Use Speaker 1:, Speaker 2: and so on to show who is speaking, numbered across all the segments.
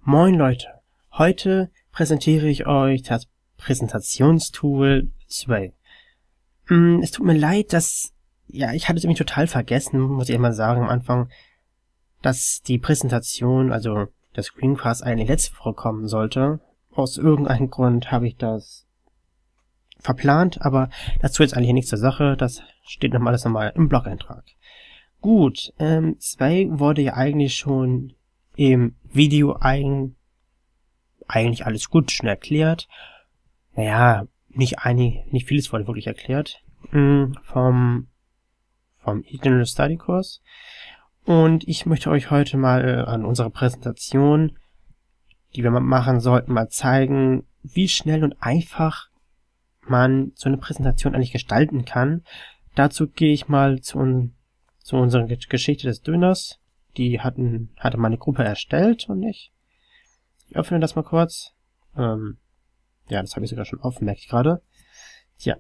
Speaker 1: Moin Leute, heute präsentiere ich euch das Präsentationstool Sway. Es tut mir leid, ich hatte es irgendwie total vergessen, muss ich immer sagen am Anfang, dass die Präsentation, also der Screencast eigentlich letzte Woche kommen sollte. Aus irgendeinem Grund habe ich das verplant, aber dazu jetzt eigentlich nichts zur Sache, das steht alles nochmal im Blog-Eintrag. Gut, Sway wurde ja eigentlich schon im Video eigentlich alles gut, schon erklärt. Naja, nicht vieles wurde wirklich erklärt. Vom General Study Kurs. Und ich möchte euch heute mal an unserer Präsentation, die wir mal machen sollten, mal zeigen, wie schnell und einfach man so eine Präsentation eigentlich gestalten kann. Dazu gehe ich mal zu unserer Geschichte des Döners. Die hatte meine Gruppe erstellt und ich öffne das mal kurz. Ja, das habe ich sogar schon offen, merke ich gerade. Tja.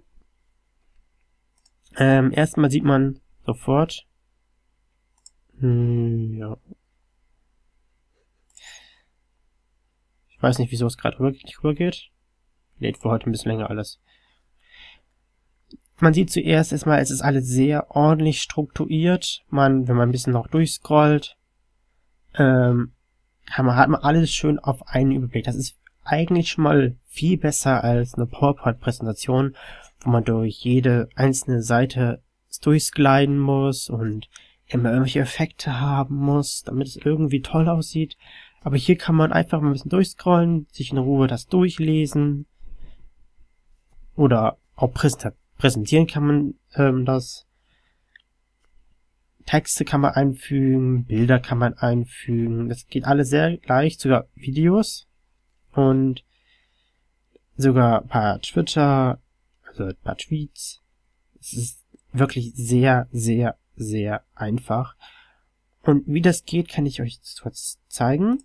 Speaker 1: Erstmal sieht man sofort. Ja. Ich weiß nicht, wieso es gerade nicht rübergeht. Lädt für heute ein bisschen länger alles. Man sieht zuerst erstmal, es ist alles sehr ordentlich strukturiert. Wenn man ein bisschen noch durchscrollt, hat man alles schön auf einen Überblick. Das ist eigentlich schon mal viel besser als eine PowerPoint-Präsentation, wo man durch jede einzelne Seite durchgliden muss und immer irgendwelche Effekte haben muss, damit es irgendwie toll aussieht. Aber hier kann man einfach mal ein bisschen durchscrollen, sich in Ruhe das durchlesen oder auch präsentieren kann man das. Texte kann man einfügen, Bilder kann man einfügen. Das geht alles sehr leicht, sogar Videos und sogar ein paar Twitter, also ein paar Tweets. Es ist wirklich sehr, sehr, sehr einfach. Und wie das geht, kann ich euch kurz zeigen.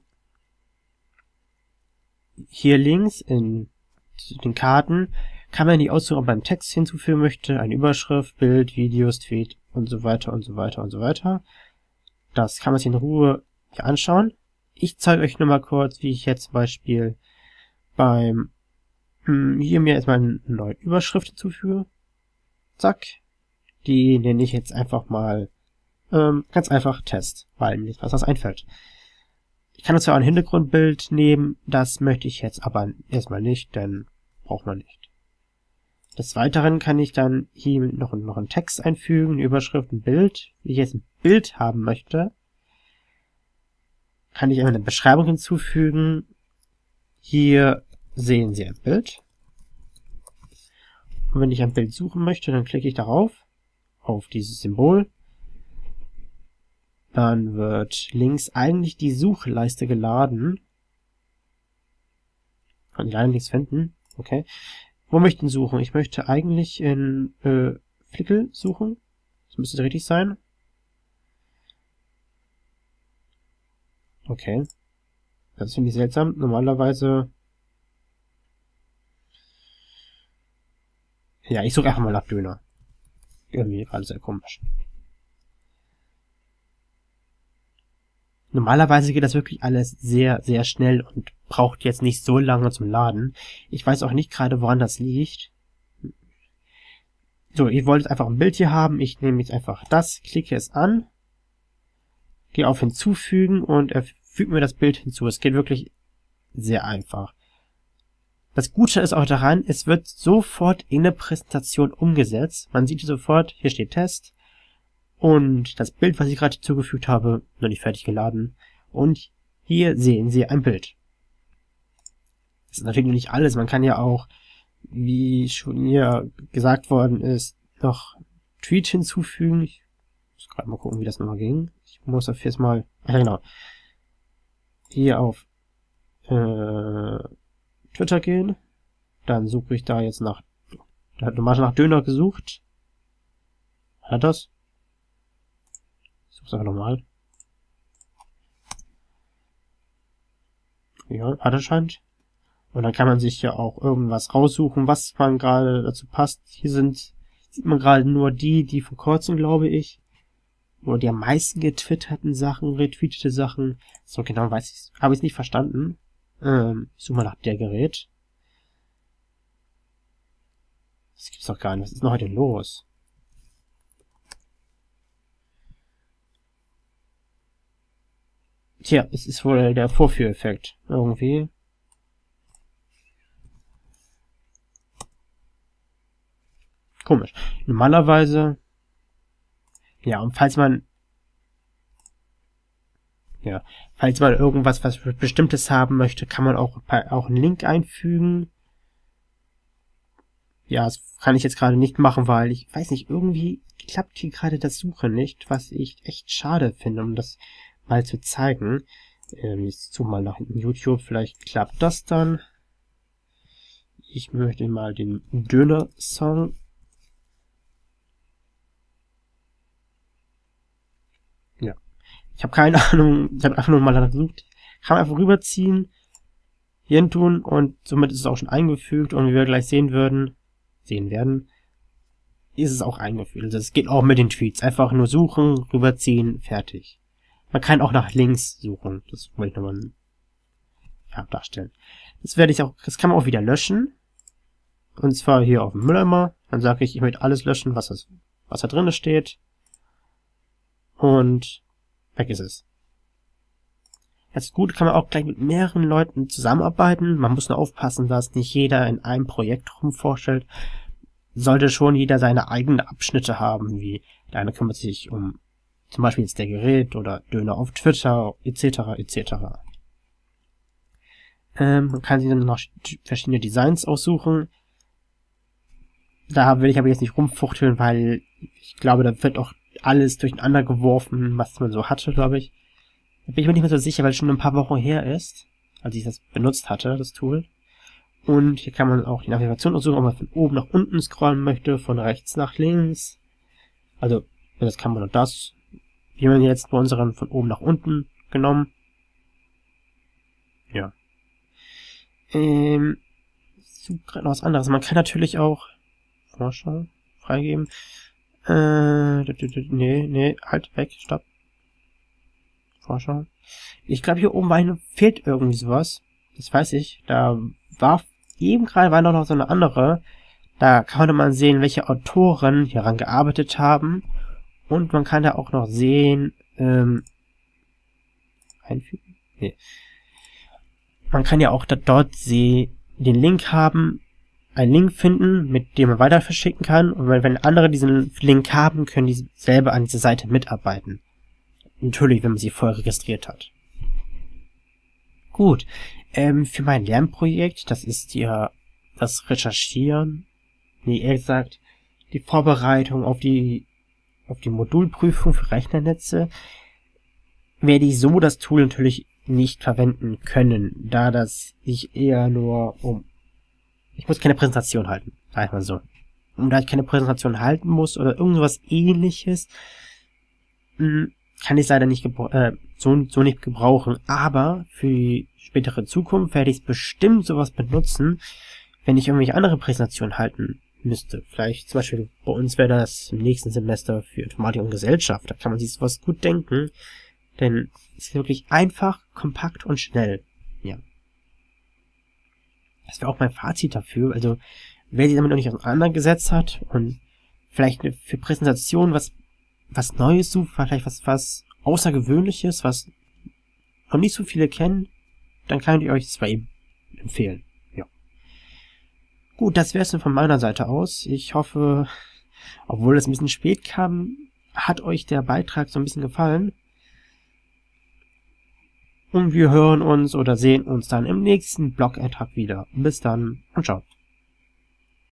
Speaker 1: Hier links in den Karten kann man die aussuchen, ob man einen Text hinzufügen möchte, eine Überschrift, Bild, Videos, Tweet und so weiter und so weiter und so weiter. Das kann man sich in Ruhe hier anschauen. Ich zeige euch nur mal kurz, wie ich jetzt zum Beispiel hier mir erstmal eine neue Überschrift hinzufüge. Zack. Die nenne ich jetzt einfach mal ganz einfach Test, weil mir was einfällt. Ich kann uns ja auch ein Hintergrundbild nehmen, das möchte ich jetzt aber erstmal nicht, denn braucht man nicht. Des Weiteren kann ich dann hier noch einen Text einfügen, eine Überschrift, ein Bild. Wenn ich jetzt ein Bild haben möchte, kann ich eine Beschreibung hinzufügen. Hier sehen Sie ein Bild. Und wenn ich ein Bild suchen möchte, dann klicke ich darauf, auf dieses Symbol. Dann wird links eigentlich die Suchleiste geladen. Kann ich leider nichts finden. Okay. Wo möchte ich denn suchen? Ich möchte eigentlich in Flickr suchen. Das müsste richtig sein. Okay. Das finde ich seltsam. Normalerweise... Ja, ich suche einfach mal nach Döner. Irgendwie gerade sehr komisch. Normalerweise geht das wirklich alles sehr, sehr schnell und braucht jetzt nicht so lange zum Laden. Ich weiß auch nicht gerade, woran das liegt. So, ihr wollt einfach ein Bild hier haben. Ich nehme jetzt einfach das, klicke es an, gehe auf Hinzufügen und er fügt mir das Bild hinzu. Es geht wirklich sehr einfach. Das Gute ist auch daran, es wird sofort in der Präsentation umgesetzt. Man sieht sofort, hier steht Test. Und das Bild, was ich gerade hinzugefügt habe, noch nicht fertig geladen. Und hier sehen Sie ein Bild. Das ist natürlich noch nicht alles. Man kann ja auch, wie schon hier gesagt worden ist, noch Tweet hinzufügen. Ich muss gerade mal gucken, wie das nochmal ging. Ich muss auf jetzt mal, genau, hier auf Twitter gehen. Dann suche ich da jetzt nach, da hat normal nach Döner gesucht. Hat das? Ich suche es einfach nochmal. Ja, hat er scheint. Und dann kann man sich ja auch irgendwas raussuchen, was man gerade dazu passt. Hier sieht man gerade nur die von kurzem, glaube ich. oder die am meisten getwitterten Sachen, retweetete Sachen. So genau weiß ich, habe ich es nicht verstanden. Ich suche mal nach der Gerät. Das gibt's doch gar nicht. Was ist denn heute los? Tja, es ist wohl der Vorführeffekt. Irgendwie. Komisch. Normalerweise... Ja, und falls man irgendwas was Bestimmtes haben möchte, kann man auch einen Link einfügen. Ja, das kann ich jetzt gerade nicht machen, weil ich weiß nicht, irgendwie klappt hier gerade das Suchen nicht, was ich echt schade finde, um das mal zu zeigen. Ich suche mal nach YouTube, vielleicht klappt das dann. Ich möchte mal den Döner-Song. Ja. Ich habe keine Ahnung, ich habe einfach nur mal danach gesucht. Kann man einfach rüberziehen, hier hin tun und somit ist es auch schon eingefügt und wie wir gleich sehen werden, ist es auch eingefügt. Also es geht auch mit den Tweets. Einfach nur suchen, rüberziehen, fertig. Man kann auch nach links suchen. Das wollte ich nochmal darstellen. Das kann man auch wieder löschen. Und zwar hier auf dem Mülleimer. Dann sage ich möchte alles löschen, was da drin steht. Und weg ist es. Das ist gut, kann man auch gleich mit mehreren Leuten zusammenarbeiten. Man muss nur aufpassen, dass nicht jeder in einem Projekt rumvorstellt. Sollte schon jeder seine eigenen Abschnitte haben, wie der eine kümmert sich um zum Beispiel jetzt der Gerät oder Döner auf Twitter, etc. etc. Man kann sich dann noch verschiedene Designs aussuchen. Da will ich aber jetzt nicht rumfuchteln, weil ich glaube, da wird auch alles durcheinander geworfen, was man so hatte, glaube ich. Da bin ich mir nicht mehr so sicher, weil es schon ein paar Wochen her ist, als ich das benutzt hatte, das Tool. Und hier kann man auch die Navigation aussuchen, ob man von oben nach unten scrollen möchte, von rechts nach links. Also, das kann man und das. Wir haben jetzt bei unseren von oben nach unten genommen. Ja. So, gerade noch was anderes. Man kann natürlich auch Vorschau freigeben. Nee, halt, weg, stopp. Vorschau. Ich glaube, hier oben fehlt irgendwie sowas. Das weiß ich. Da war eben gerade noch so eine andere. Da konnte man sehen, welche Autoren hieran gearbeitet haben. Und man kann da auch noch sehen, einfügen? Nee. Man kann ja auch dort den Link haben, einen Link finden, mit dem man weiter verschicken kann. Und wenn andere diesen Link haben, können die selber an dieser Seite mitarbeiten. Natürlich, wenn man sie vorher registriert hat. Gut. Für mein Lernprojekt, das ist ja das Recherchieren, eher gesagt, die Vorbereitung auf die Modulprüfung für Rechnernetze, werde ich so das Tool natürlich nicht verwenden können, da das ich eher nur ich muss keine Präsentation halten, sag ich mal so. Und da ich keine Präsentation halten muss oder irgendwas ähnliches, kann ich es leider nicht so nicht gebrauchen. Aber für die spätere Zukunft werde ich bestimmt sowas benutzen, wenn ich irgendwelche andere Präsentationen halten müsste. Vielleicht zum Beispiel bei uns wäre das im nächsten Semester für Informatik und Gesellschaft. Da kann man sich sowas gut denken, denn es ist wirklich einfach, kompakt und schnell. Ja. Das wäre auch mein Fazit dafür. Also, wer sich damit noch nicht auseinandergesetzt hat und vielleicht für Präsentationen was Neues sucht, vielleicht was Außergewöhnliches, was noch nicht so viele kennen, dann kann ich euch das bei ihm empfehlen. Ja. Gut, das wäre es von meiner Seite aus. Ich hoffe, obwohl es ein bisschen spät kam, hat euch der Beitrag so ein bisschen gefallen. Und wir hören uns oder sehen uns dann im nächsten Blog-Eintrag wieder. Bis dann und ciao.